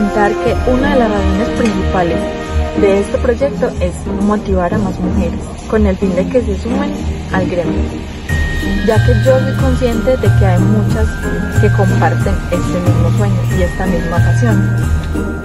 contar que una de las razones principales de este proyecto es motivar a más mujeres con el fin de que se sumen al gremio, ya que yo soy consciente de que hay muchas que comparten este mismo sueño y esta misma pasión.